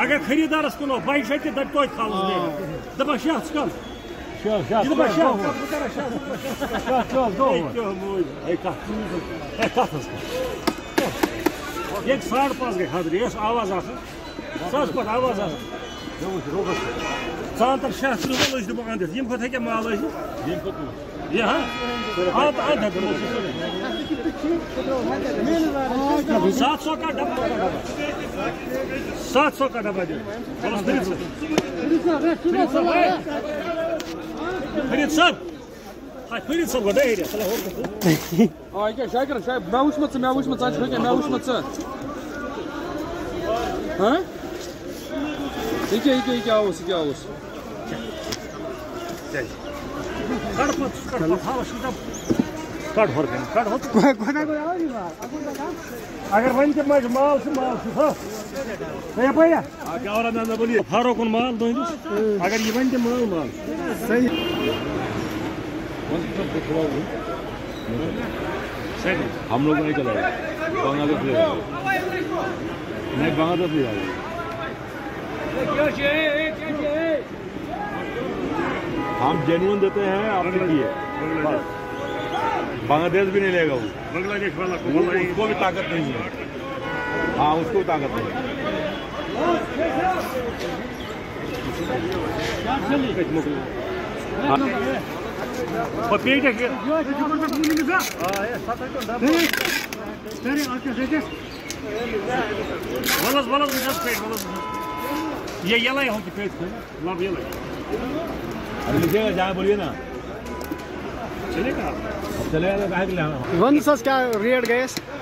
अगर खरीदारस कुनो बाई शक्ति दट तो खालस दे दबा शाह कम शाह दबा शाह दो एक 5.5 गई हदरी यस आवाज आ सस पर आवाज आ चांतर शाह लज दब अंदर यम खत हे माल ये हाँ आध 700 का डब्बा 700 का डब्बा दे फरीद साहब गो एरिया क्या शाकिर मैं वुचमत हाँ क्या अगर वन मज माल भैया फारूक माल अगर ये वन माल सही हम लोग नहीं चलाए बांग्लादेश नहीं बांग्लादेश ले जाए हम जेन्युइन देते हैं आपने किए बांग्लादेश भी नहीं लेगा वो बांग्लादेश वाला उसको भी ताकत नहीं है हाँ उसको भी ताकत नहीं ये येला हो कि पेट लब येला अरे लिखिएगा जहाँ बोलिए ना चलेगा चलेगा तो कहाँ के लिए वन सस क्या रेट गए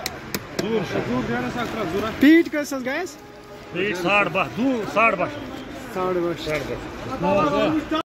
पीट कैसे गए पेट 12.5 2 12.5